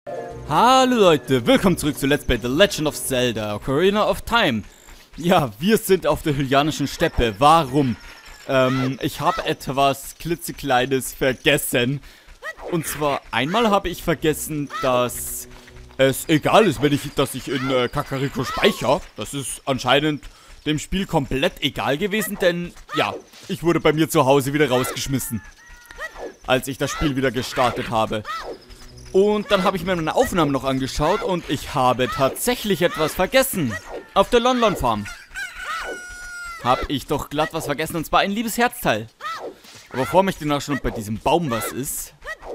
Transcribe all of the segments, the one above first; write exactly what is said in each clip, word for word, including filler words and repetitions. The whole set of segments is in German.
Hallo Leute, willkommen zurück zu Let's Play The Legend of Zelda Ocarina of Time. Ja, wir sind auf der Hylianischen Steppe. Warum? Ähm, ich habe etwas klitzekleines vergessen. Und zwar einmal habe ich vergessen, dass es egal ist, wenn ich, dass ich in äh, Kakariko speichere. Das ist anscheinend dem Spiel komplett egal gewesen, denn ja, ich wurde bei mir zu Hause wieder rausgeschmissen, als ich das Spiel wieder gestartet habe. Und dann habe ich mir meine Aufnahmen noch angeschaut und ich habe tatsächlich etwas vergessen. Auf der Lon Lon Farm habe ich doch glatt was vergessen, und zwar ein liebes Herzteil. Aber vor mich danach schon bei diesem Baum was ist.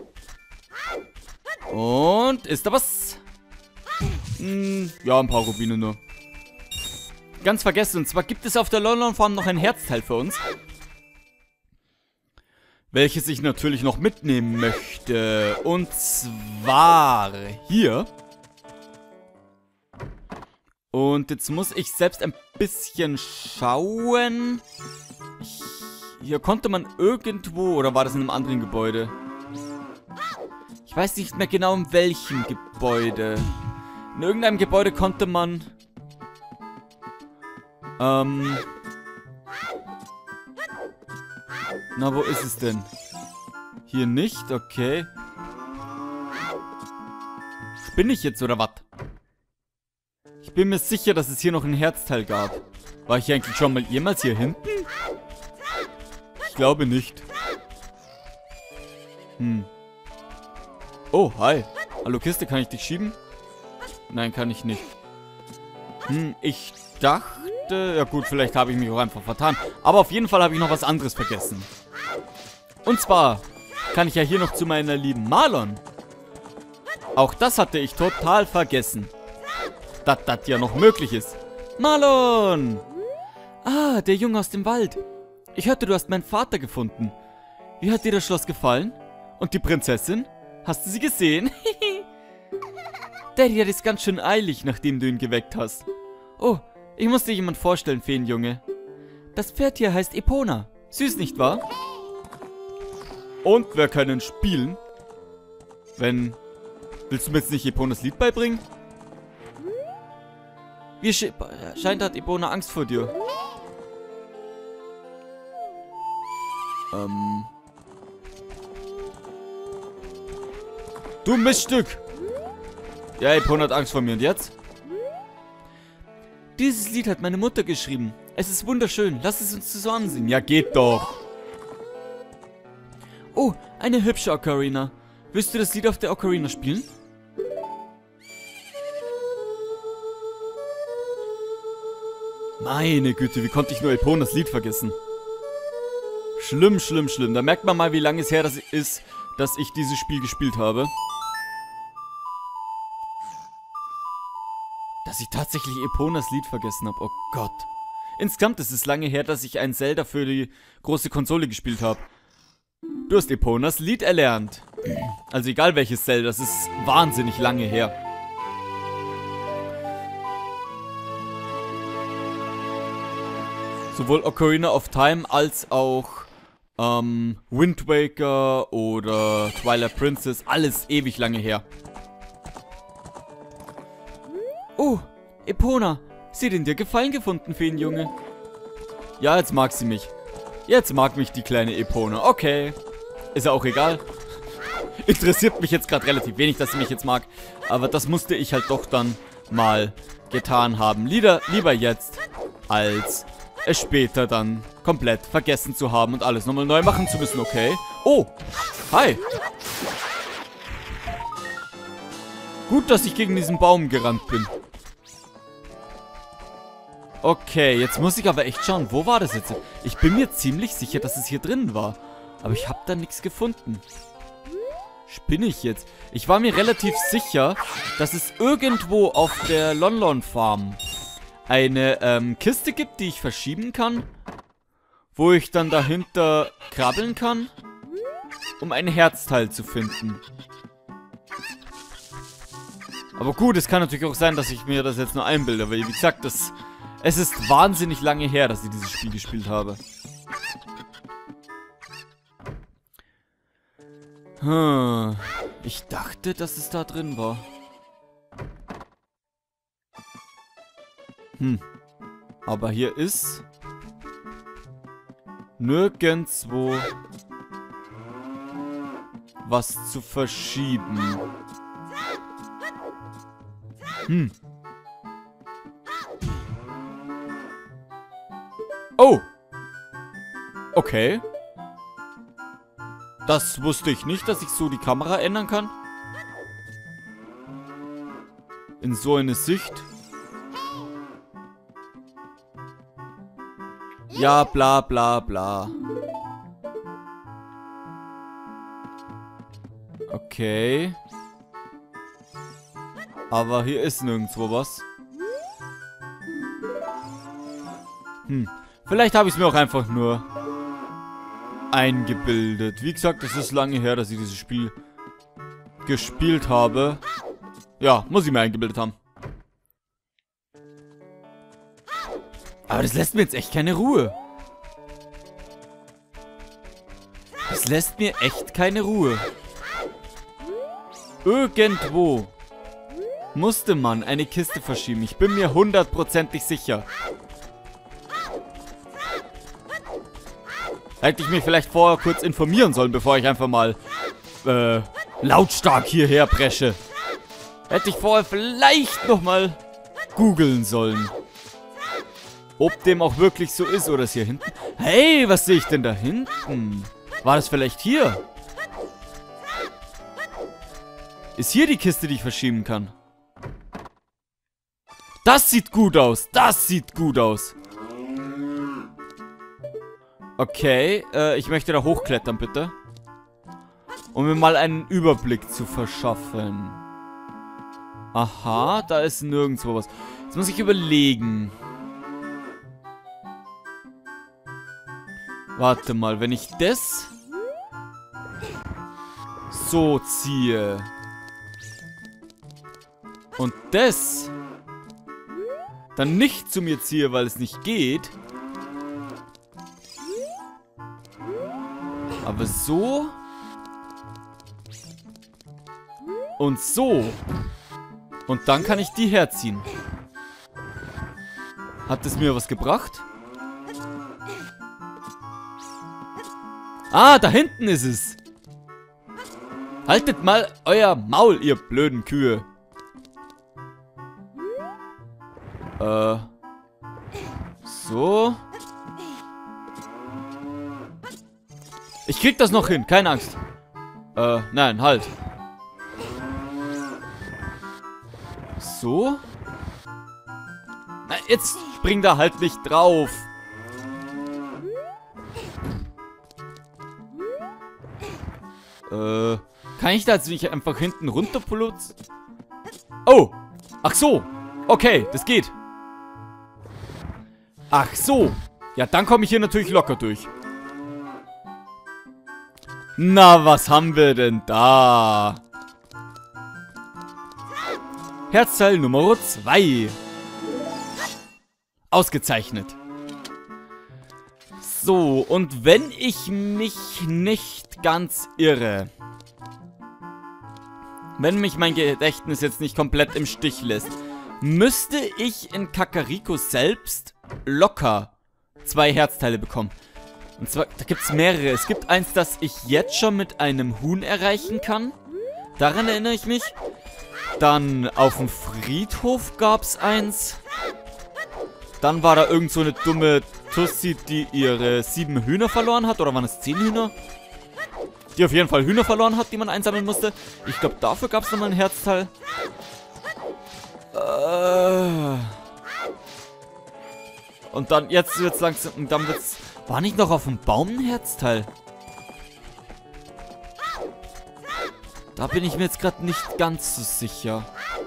Und ist da was? Hm, ja, ein paar Rubine nur. Ganz vergessen, und zwar gibt es auf der Lon Lon Farm noch ein Herzteil für uns, welches ich natürlich noch mitnehmen möchte. Und zwar hier. Und jetzt muss ich selbst ein bisschen schauen. Ich, hier konnte man irgendwo, oder war das in einem anderen Gebäude? Ich weiß nicht mehr genau, in welchem Gebäude. In irgendeinem Gebäude konnte man... Ähm... Na, wo ist es denn? Hier nicht? Okay. Bin ich jetzt, oder was? Ich bin mir sicher, dass es hier noch ein Herzteil gab. War ich eigentlich schon mal jemals hier hinten? Ich glaube nicht. Hm. Oh, hi. Hallo Kiste, kann ich dich schieben? Nein, kann ich nicht. Hm, ich dachte... Ja gut, vielleicht habe ich mich auch einfach vertan. Aber auf jeden Fall habe ich noch was anderes vergessen. Und zwar kann ich ja hier noch zu meiner lieben Malon. Auch das hatte ich total vergessen. Dass das ja noch möglich ist. Malon! Ah, der Junge aus dem Wald. Ich hörte, du hast meinen Vater gefunden. Wie hat dir das Schloss gefallen? Und die Prinzessin? Hast du sie gesehen? Daddy hat es ganz schön eilig, nachdem du ihn geweckt hast. Oh, ich muss dir jemand vorstellen, Feenjunge. Das Pferd hier heißt Epona. Süß, nicht wahr? Und wir können spielen. Wenn... Willst du mir jetzt nicht Eponas Lied beibringen? Wie sch scheint hat Epona Angst vor dir. Ähm... Du Miststück! Ja, Epona hat Angst vor mir. Und jetzt? Dieses Lied hat meine Mutter geschrieben. Es ist wunderschön. Lass es uns zusammen singen. Ja, geht doch. Oh, eine hübsche Ocarina. Willst du das Lied auf der Ocarina spielen? Meine Güte, wie konnte ich nur Eponas Lied vergessen? Schlimm, schlimm, schlimm. Da merkt man mal, wie lange es her das ist, dass ich dieses Spiel gespielt habe. Dass ich tatsächlich Eponas Lied vergessen habe. Oh Gott. Insgesamt ist es lange her, dass ich ein Zelda für die große Konsole gespielt habe. Du hast Eponas Lied erlernt. Also egal welches Zelda, das ist wahnsinnig lange her. Sowohl Ocarina of Time als auch ähm, Wind Waker oder Twilight Princess, alles ewig lange her. Oh, Epona, sie hat in dir Gefallen gefunden, Feenjunge. Ja, jetzt mag sie mich. Jetzt mag mich die kleine Epona. Okay. Ist ja auch egal. Interessiert mich jetzt gerade relativ wenig, dass sie mich jetzt mag. Aber das musste ich halt doch dann mal getan haben. Lieber, lieber jetzt, als es später dann komplett vergessen zu haben und alles nochmal neu machen zu müssen, okay? Oh, hi. Gut, dass ich gegen diesen Baum gerannt bin. Okay, jetzt muss ich aber echt schauen, wo war das jetzt? Ich bin mir ziemlich sicher, dass es hier drin war. Aber ich habe da nichts gefunden. Spinne ich jetzt? Ich war mir relativ sicher, dass es irgendwo auf der Lon Lon Farm eine ähm, Kiste gibt, die ich verschieben kann. Wo ich dann dahinter krabbeln kann, um ein Herzteil zu finden. Aber gut, es kann natürlich auch sein, dass ich mir das jetzt nur einbilde. Weil, wie gesagt, das, es ist wahnsinnig lange her, dass ich dieses Spiel gespielt habe. Hm. Ich dachte, dass es da drin war. Hm. Aber hier ist nirgendwo was zu verschieben. Hm. Oh. Okay. Das wusste ich nicht, dass ich so die Kamera ändern kann. In so eine Sicht. Ja, bla bla bla. Okay. Aber hier ist nirgendwo was. Hm. Vielleicht habe ich es mir auch einfach nur eingebildet. Wie gesagt, es ist lange her, dass ich dieses Spiel gespielt habe. Ja, muss ich mir eingebildet haben. Aber das lässt mir jetzt echt keine Ruhe. Das lässt mir echt keine Ruhe. Irgendwo musste man eine Kiste verschieben. Ich bin mir hundertprozentig sicher. Hätte ich mich vielleicht vorher kurz informieren sollen, bevor ich einfach mal äh, lautstark hierher presche. Hätte ich vorher vielleicht nochmal googeln sollen. Ob dem auch wirklich so ist oder ist hier hinten. Hey, was sehe ich denn da hinten? War das vielleicht hier? Ist hier die Kiste, die ich verschieben kann? Das sieht gut aus. Das sieht gut aus. Okay, äh, ich möchte da hochklettern, bitte. Um mir mal einen Überblick zu verschaffen. Aha, da ist nirgendwo was. Jetzt muss ich überlegen. Warte mal, wenn ich das so ziehe und das dann nicht zu mir ziehe, weil es nicht geht, aber so und so und dann kann ich die herziehen. Hat es mir was gebracht? Ah, da hinten ist es. Haltet mal euer Maul, ihr blöden Kühe. Äh. So. Ich krieg das noch hin, keine Angst. Äh, nein, halt. So. Na, jetzt spring da halt nicht drauf. Äh, kann ich da jetzt nicht einfach hinten runter putzen? Oh, ach so. Okay, das geht. Ach so. Ja, dann komme ich hier natürlich locker durch. Na, was haben wir denn da? Herzteil Nummer zwei. Ausgezeichnet. So, und wenn ich mich nicht ganz irre, wenn mich mein Gedächtnis jetzt nicht komplett im Stich lässt, müsste ich in Kakariko selbst locker zwei Herzteile bekommen. Und zwar, da gibt es mehrere. Es gibt eins, das ich jetzt schon mit einem Huhn erreichen kann. Daran erinnere ich mich. Dann auf dem Friedhof gab es eins. Dann war da irgend so eine dumme Tussi, die ihre sieben Hühner verloren hat. Oder waren es zehn Hühner? Die auf jeden Fall Hühner verloren hat, die man einsammeln musste. Ich glaube, dafür gab es nochmal ein Herzteil. Äh. Und dann, jetzt wird's langsam, und dann wird's... War nicht noch auf dem Baum ein Herzteil? Da bin ich mir jetzt gerade nicht ganz so sicher.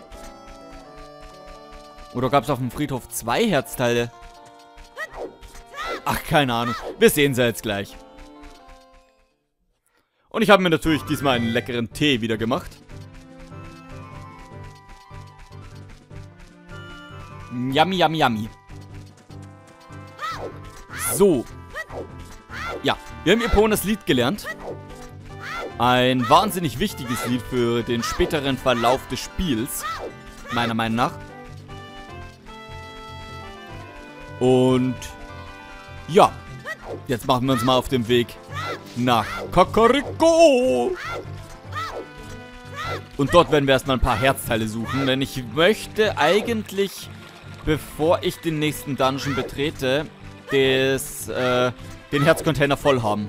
Oder gab es auf dem Friedhof zwei Herzteile? Ach, keine Ahnung. Wir sehen sie jetzt gleich. Und ich habe mir natürlich diesmal einen leckeren Tee wieder gemacht. Yummy, yummy, yummy. So. Ja, wir haben Eponas Lied gelernt. Ein wahnsinnig wichtiges Lied für den späteren Verlauf des Spiels. Meiner Meinung nach. Und ja, jetzt machen wir uns mal auf den Weg nach Kakariko. Und dort werden wir erstmal ein paar Herzteile suchen, denn ich möchte eigentlich, bevor ich den nächsten Dungeon betrete, des, äh, den Herzcontainer voll haben.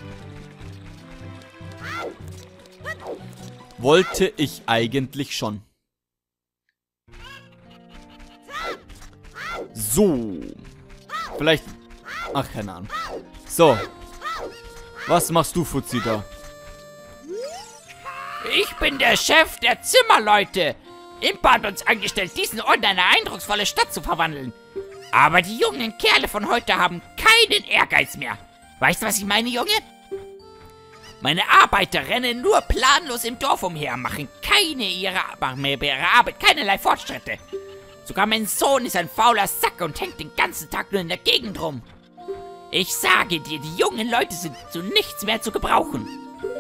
Wollte ich eigentlich schon. So. Vielleicht... Ach, keine Ahnung. So. Was machst du, Fuzzi, da? Ich bin der Chef der Zimmerleute. Impa hat uns angestellt, diesen Ort in eine eindrucksvolle Stadt zu verwandeln. Aber die jungen Kerle von heute haben keinen Ehrgeiz mehr. Weißt du, was ich meine, Junge? Meine Arbeiter rennen nur planlos im Dorf umher, machen keine ihre, machen ihre Arbeit, keinerlei Fortschritte. Sogar mein Sohn ist ein fauler Sack und hängt den ganzen Tag nur in der Gegend rum. Ich sage dir, die jungen Leute sind zu nichts mehr zu gebrauchen.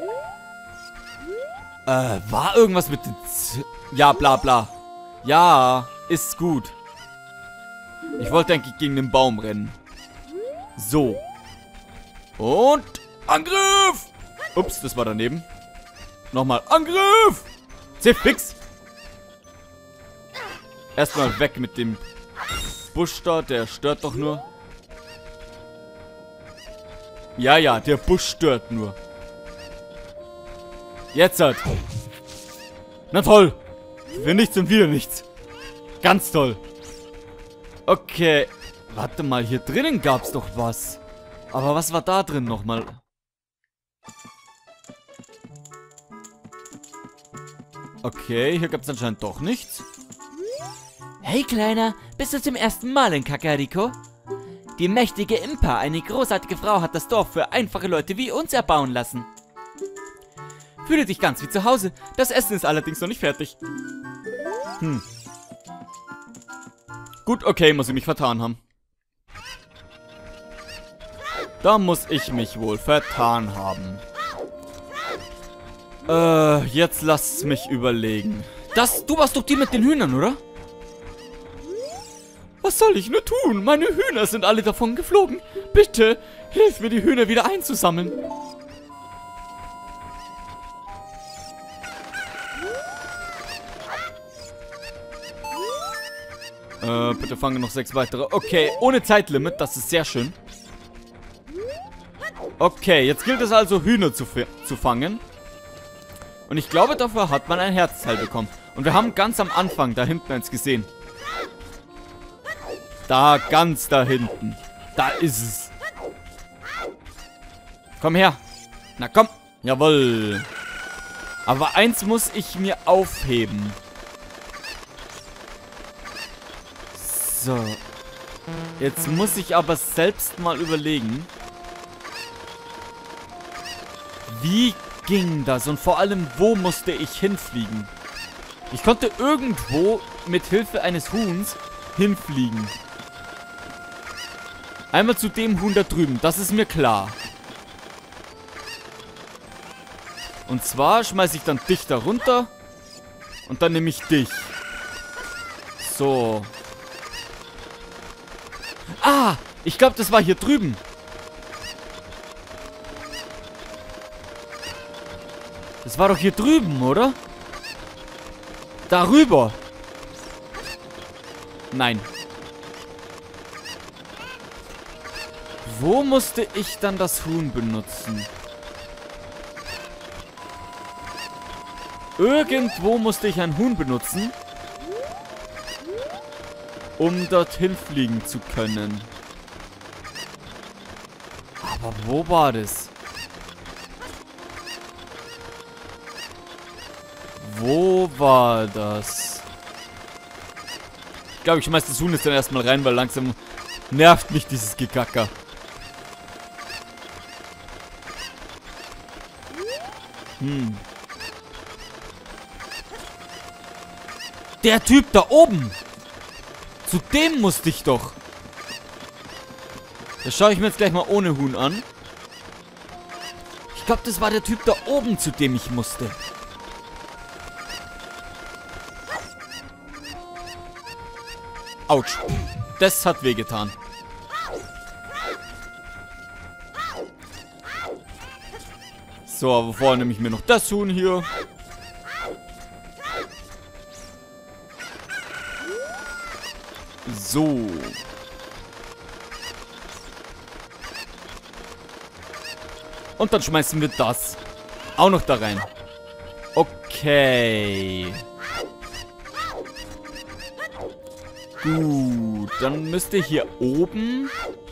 Äh, war irgendwas mit den Z... Ja, bla bla. Ja, ist gut. Ich wollte eigentlich gegen den Baum rennen. So. Und... Angriff! Ups, das war daneben. Nochmal. Angriff! C-Fix! Erstmal weg mit dem Busch da. Der stört doch nur. Ja, ja, der Busch stört nur. Jetzt halt. Na toll. Für nichts und wieder nichts. Ganz toll. Okay. Warte mal, hier drinnen gab's doch was. Aber was war da drin nochmal? Okay, hier gab's anscheinend doch nichts. Hey Kleiner, bist du zum ersten Mal in Kakariko? Die mächtige Impa, eine großartige Frau, hat das Dorf für einfache Leute wie uns erbauen lassen. Fühle dich ganz wie zu Hause. Das Essen ist allerdings noch nicht fertig. Hm. Gut, okay, muss ich mich vertan haben. Da muss ich mich wohl vertan haben. Äh, jetzt lasst mich überlegen. Das, du warst doch die mit den Hühnern, oder? Was soll ich nur tun? Meine Hühner sind alle davon geflogen. Bitte, hilf mir, die Hühner wieder einzusammeln. Äh, bitte fange noch sechs weitere. Okay, ohne Zeitlimit, das ist sehr schön. Okay, jetzt gilt es also, Hühner zu, zu fangen. Und ich glaube, dafür hat man ein Herzteil bekommen. Und wir haben ganz am Anfang da hinten eins gesehen. Da, ganz da hinten. Da ist es. Komm her. Na komm. Jawohl. Aber eins muss ich mir aufheben. So. Jetzt muss ich aber selbst mal überlegen. Wie ging das? Und vor allem, wo musste ich hinfliegen? Ich konnte irgendwo mit Hilfe eines Huhns hinfliegen. Einmal zu dem Huhn da drüben, das ist mir klar. Und zwar schmeiße ich dann dich da runter. Und dann nehme ich dich. So. Ah, ich glaube, das war hier drüben. Das war doch hier drüben, oder? Darüber. Nein. Wo musste ich dann das Huhn benutzen? Irgendwo musste ich ein Huhn benutzen, um dorthin fliegen zu können. Aber wo war das? Wo war das? Ich glaube, ich schmeiß das Huhn jetzt dann erstmal rein, weil langsam nervt mich dieses Gekacker. Hm. Der Typ da oben. Zu dem musste ich doch. Das schaue ich mir jetzt gleich mal ohne Huhn an. Ich glaube, das war der Typ da oben, zu dem ich musste. Autsch. Das hat wehgetan. So, aber vorher nehme ich mir noch das Huhn hier. So. Und dann schmeißen wir das auch noch da rein. Okay. Gut, dann müsste hier oben...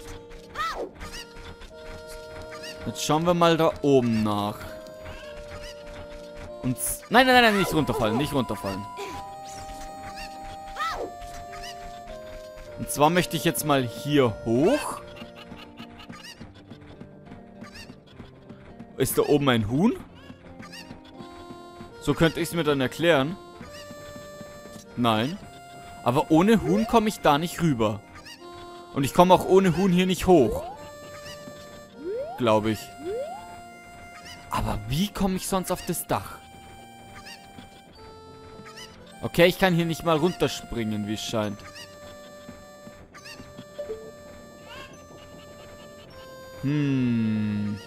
Jetzt schauen wir mal da oben nach. Und... Nein, nein, nein, nicht runterfallen, nicht runterfallen. Und zwar möchte ich jetzt mal hier hoch. Ist da oben ein Huhn? So könnte ich es mir dann erklären. Nein. Aber ohne Huhn komme ich da nicht rüber. Und ich komme auch ohne Huhn hier nicht hoch. Glaube ich. Aber wie komme ich sonst auf das Dach? Okay, ich kann hier nicht mal runterspringen, wie es scheint. Hm.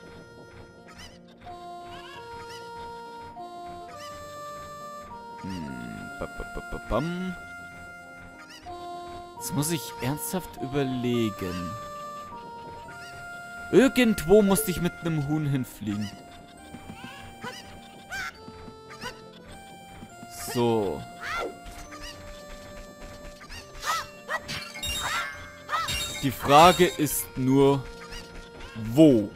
Hm. Ba, ba, ba, ba, bam. Jetzt muss ich ernsthaft überlegen. Irgendwo musste ich mit einem Huhn hinfliegen. So. Die Frage ist nur, wo?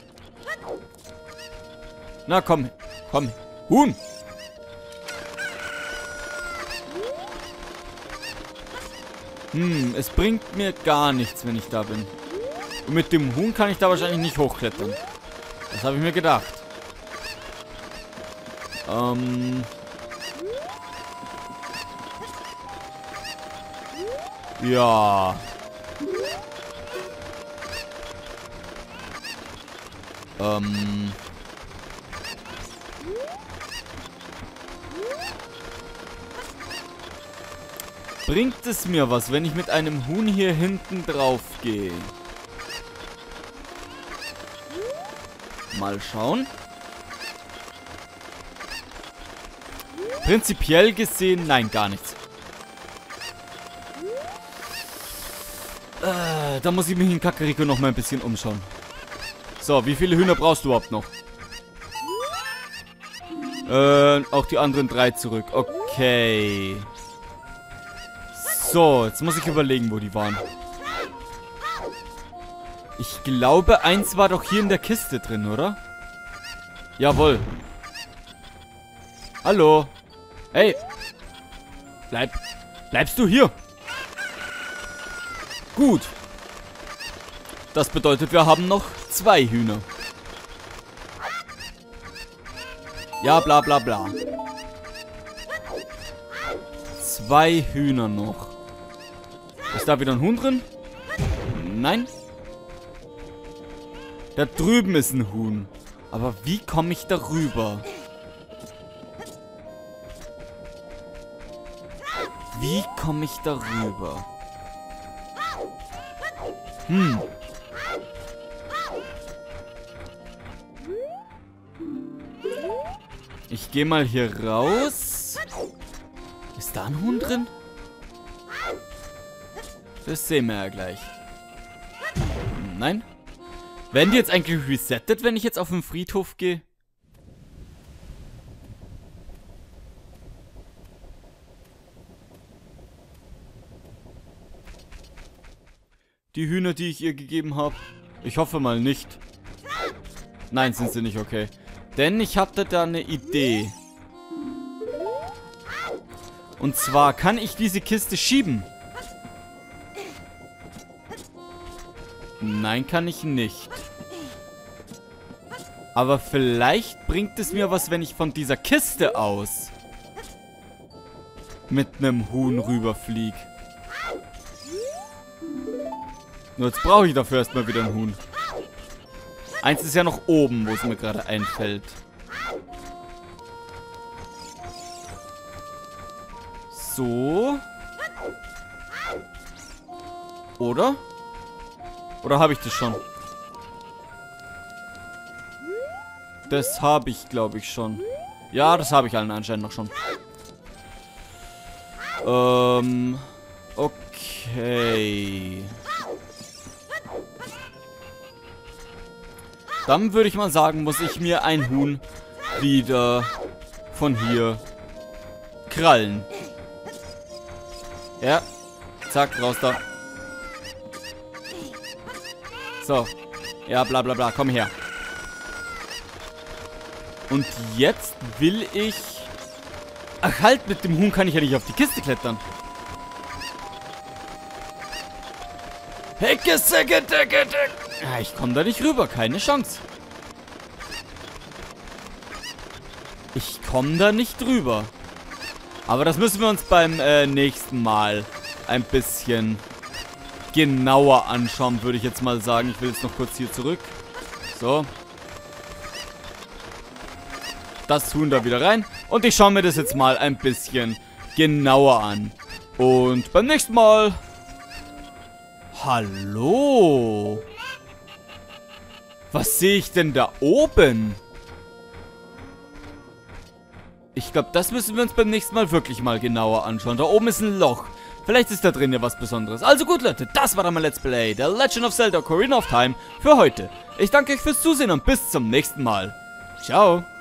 Na komm, komm, Huhn! Hm, es bringt mir gar nichts, wenn ich da bin. Und mit dem Huhn kann ich da wahrscheinlich nicht hochklettern. Das habe ich mir gedacht. Ähm... Ja. Ähm... Bringt es mir was, wenn ich mit einem Huhn hier hinten drauf gehe? Mal schauen. Prinzipiell gesehen, nein, gar nichts. Äh, da muss ich mich in Kakariko noch mal ein bisschen umschauen. So, wie viele Hühner brauchst du überhaupt noch? Äh, auch die anderen drei zurück. Okay. So, jetzt muss ich überlegen, wo die waren. Ich glaube, eins war doch hier in der Kiste drin, oder? Jawohl. Hallo. Hey. Bleib. Bleibst du hier? Gut. Das bedeutet, wir haben noch zwei Hühner. Ja, bla bla bla. Zwei Hühner noch. Ist da wieder ein Huhn drin? Nein. Da drüben ist ein Huhn. Aber wie komme ich darüber? Wie komme ich darüber? Hm. Ich gehe mal hier raus. Ist da ein Huhn drin? Das sehen wir ja gleich. Nein. Werden die jetzt eigentlich resettet, wenn ich jetzt auf den Friedhof gehe? Die Hühner, die ich ihr gegeben habe? Ich hoffe mal nicht. Nein, sind sie nicht okay. Denn ich hatte da eine Idee. Und zwar kann ich diese Kiste schieben. Nein, kann ich nicht. Aber vielleicht bringt es mir was, wenn ich von dieser Kiste aus mit einem Huhn rüberfliege. Nur jetzt brauche ich dafür erstmal wieder ein Huhn. Eins ist ja noch oben, wo es mir gerade einfällt. So. Oder? Oder habe ich das schon? Das habe ich, glaube ich, schon. Ja, das habe ich allen anscheinend noch schon. Ähm. Okay. Dann würde ich mal sagen, muss ich mir ein Huhn wieder von hier krallen. Ja. Zack, raus da. So. Ja, bla bla bla. Komm her. Und jetzt will ich... Ach halt, mit dem Huhn kann ich ja nicht auf die Kiste klettern. Hecke, Säcke, Decke, Decke. Ja, ich komme da nicht rüber. Keine Chance. Ich komme da nicht rüber. Aber das müssen wir uns beim äh, nächsten Mal ein bisschen genauer anschauen, würde ich jetzt mal sagen. Ich will jetzt noch kurz hier zurück. So. Das Huhn da wieder rein. Und ich schaue mir das jetzt mal ein bisschen genauer an. Und beim nächsten Mal... Hallo? Was sehe ich denn da oben? Ich glaube, das müssen wir uns beim nächsten Mal wirklich mal genauer anschauen. Da oben ist ein Loch. Vielleicht ist da drin ja was Besonderes. Also gut, Leute, das war dann mein Let's Play, The Legend of Zelda Ocarina of Time für heute. Ich danke euch fürs Zusehen und bis zum nächsten Mal. Ciao.